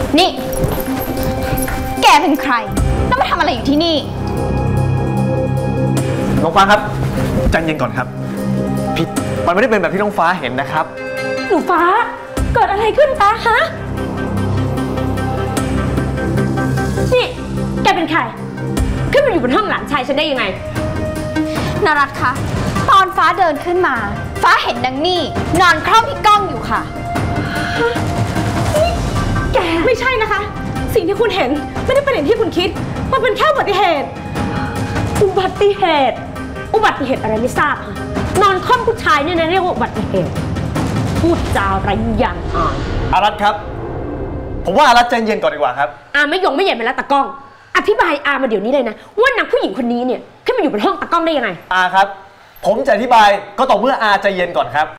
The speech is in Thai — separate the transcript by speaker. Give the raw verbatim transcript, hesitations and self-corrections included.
Speaker 1: นี่แกเป็นใครแล้วมาทำอะไรอยู่ที่นี่
Speaker 2: น้องฟ้าครับใจเย็นก่อนครับพี่มันไม่ได้เป็นแบบที่น้องฟ้าเห็นนะครับ
Speaker 3: หนูฟ้าเกิดอะไรขึ้นฟ้าฮะนี่แกเป็นใครขึ้นมาอยู่บนห้องหลานชายฉันได้ยังไง
Speaker 1: นรัตน์คะตอนฟ้าเดินขึ้นมาฟ้าเห็นนางนี่นอนคล่อมพี่ก้องอยู่ค่ะ
Speaker 3: แกไม่ใช่นะคะสิ่งที่คุณเห็นไม่ได้เป็นอย่างที่คุณคิดมันเป็นแค่อุบัติเหตุอุบัติเหตุอุบัติเหตุอะไรไม่ทราบค่ะนอนคล่อมผู้ชายเนี่ยนะเรียกว่าอุบัติเหตุพูดจาไร้ยางอาย
Speaker 2: อารัตครับผมว่าอารัตใจเย็นก่อนดีกว่าครับ
Speaker 3: อาไม่ยงไม่เย็นไปแล้วตะก้องอธิบายอามาเดี๋ยวนี้เลยนะว่านางผู้หญิงคนนี้เนี่ยขึ้นมาอยู่บนห้องตะก้องได้ยังไง
Speaker 2: อาครับผมจะอธิบายก็ต่อเมื่ออาใจเย็นก่อนครับ